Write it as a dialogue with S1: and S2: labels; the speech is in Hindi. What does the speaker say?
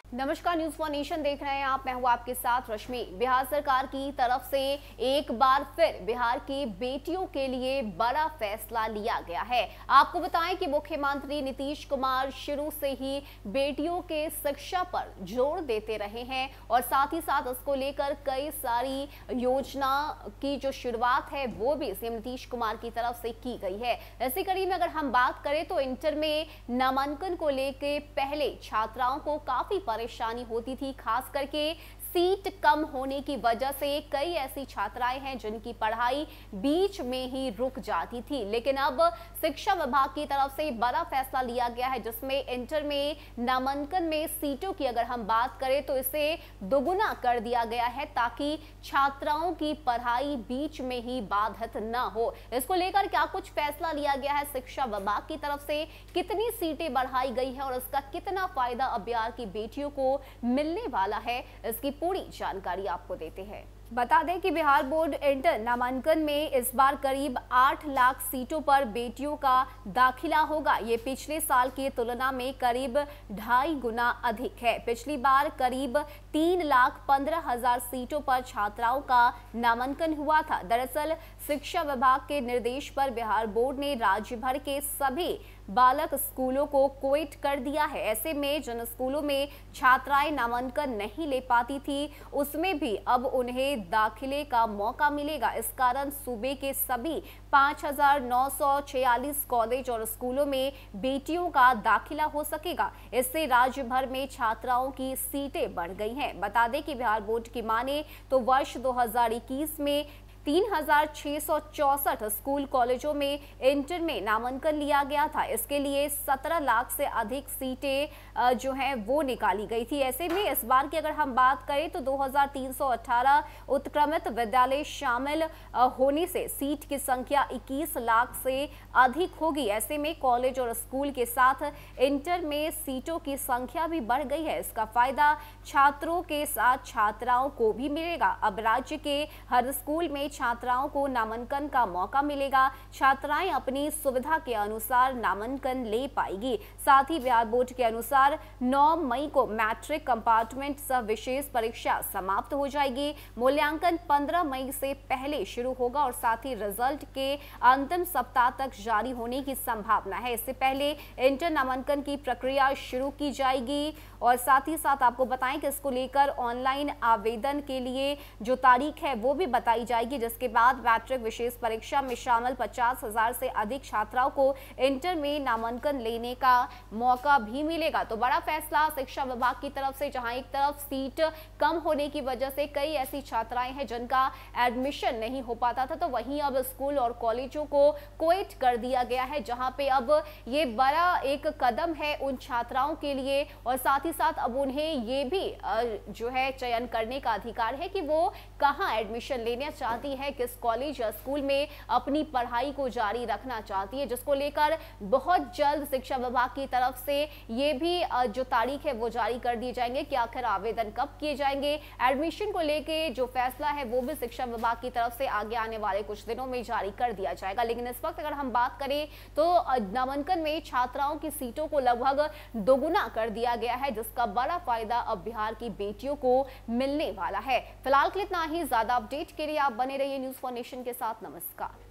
S1: नमस्कार, न्यूज फॉर नेशन देख रहे हैं आप। मैं हूं आपके साथ रश्मि। बिहार सरकार की तरफ से एक बार फिर बिहार की बेटियों के लिए बड़ा फैसला लिया गया है। आपको बताएं कि मुख्यमंत्री नीतीश कुमार शुरू से ही बेटियों के शिक्षा पर जोर देते रहे हैं और साथ ही साथ इसको लेकर कई सारी योजना की जो शुरुआत है वो भी सीएम नीतीश कुमार की तरफ से की गई है। इसी कड़ी में अगर हम बात करें तो इंटर में नामांकन को लेकर पहले छात्राओं को काफी परेशानी होती थी, खास करके सीट कम होने की वजह से कई ऐसी छात्राएं हैं जिनकी पढ़ाई बीच में ही रुक जाती थी। लेकिन अब शिक्षा विभाग की तरफ से बड़ा फैसला लिया गया है जिसमें इंटर में नामांकन में सीटों की अगर हम बात करें तो इसे दोगुना कर दिया गया है ताकि छात्राओं की पढ़ाई बीच में ही बाधित न हो। इसको लेकर क्या कुछ फैसला लिया गया है शिक्षा विभाग की तरफ से, कितनी सीटें बढ़ाई गई है और इसका कितना फायदा अब बिहार की बेटियों को मिलने वाला है, इसकी पूरी जानकारी आपको देते हैं। बता दें कि बिहार बोर्ड इंटर नामांकन में इस बार करीब 8 लाख सीटों पर बेटियों का दाखिला होगा। ये पिछले साल की तुलना में करीब 2.5 गुना अधिक है। पिछली बार करीब 3,15,000 सीटों पर छात्राओं का नामांकन हुआ था। दरअसल शिक्षा विभाग के निर्देश पर बिहार बोर्ड ने राज्य भर के सभी बालक स्कूलों को कोविड कर दिया है। ऐसे में जिन स्कूलों में छात्राएं नामांकन नहीं ले पाती थी उसमें भी अब उन्हें दाखिले का मौका मिलेगा। इस कारण सूबे के सभी 5,946 कॉलेज और स्कूलों में बेटियों का दाखिला हो सकेगा। इससे राज्य भर में छात्राओं की सीटें बढ़ गई हैं। बता दें कि बिहार बोर्ड की माने तो वर्ष 2021 में 3,664 स्कूल कॉलेजों में इंटर में नामांकन लिया गया था। इसके लिए 17 लाख से अधिक सीटें जो हैं वो निकाली गई थी। ऐसे में इस बार की अगर हम बात करें तो 2,318 उत्क्रमित विद्यालय शामिल होने से सीट की संख्या 21 लाख से अधिक होगी। ऐसे में कॉलेज और स्कूल के साथ इंटर में सीटों की संख्या भी बढ़ गई है। इसका फायदा छात्रों के साथ छात्राओं को भी मिलेगा। अब राज्य के हर स्कूल में छात्राओं को नामांकन का मौका मिलेगा। छात्राएं अपनी सुविधा के अनुसार नामांकन ले पाएगी। साथ ही बिहार बोर्ड के अनुसार 9 मई को मैट्रिक कंपार्टमेंट सह विशेष परीक्षा समाप्त हो जाएगी। मूल्यांकन 15 मई से पहले शुरू होगा और साथ ही रिजल्ट के अंतिम सप्ताह तक जारी होने की संभावना है। इससे पहले इंटर नामांकन की प्रक्रिया शुरू की जाएगी और साथ ही साथ आपको बताएं कि इसको लेकर ऑनलाइन आवेदन के लिए जो तारीख है वो भी बताई जाएगी, जिसके बाद मैट्रिक विशेष परीक्षा में शामिल 50,000 से अधिक छात्राओं को इंटर में नामांकन लेने का मौका भी मिलेगा। तो बड़ा फैसला शिक्षा विभाग की तरफ से, जहां एक तरफ सीट कम होने की वजह से कई ऐसी छात्राएं हैं जिनका एडमिशन नहीं हो पाता था, तो वहीं अब स्कूल और कॉलेजों को कोविड कर दिया गया है, जहां पे अब ये बड़ा एक कदम है उन छात्राओं के लिए और साथ ही साथ अब उन्हें ये भी जो है चयन करने का अधिकार है कि वो कहां एडमिशन लेना चाहती है, किस कॉलेज या स्कूल में अपनी पढ़ाई को जारी रखना चाहती है, जिसको लेकर बहुत जल्द शिक्षा विभाग की तरफ से ये भी जो तारीख है वो जारी कर दिए जाएंगे कि आखिर आवेदन कब किए जाएंगे। एडमिशन को लेके जो फैसला है वो भी शिक्षा विभाग की तरफ से आगे आने वाले कुछ दिनों में जारी कर दिया जाएगा। लेकिन इस वक्त अगर हम बात करें तो नामांकन में छात्राओं की सीटों को लगभग दोगुना कर दिया गया है, जिसका बड़ा फायदा अब बिहार की बेटियों को मिलने वाला है। फिलहाल के लिए इतना ही। ज्यादा अपडेट के लिए आप बने रहिए न्यूज फॉर नेशन के साथ। नमस्कार।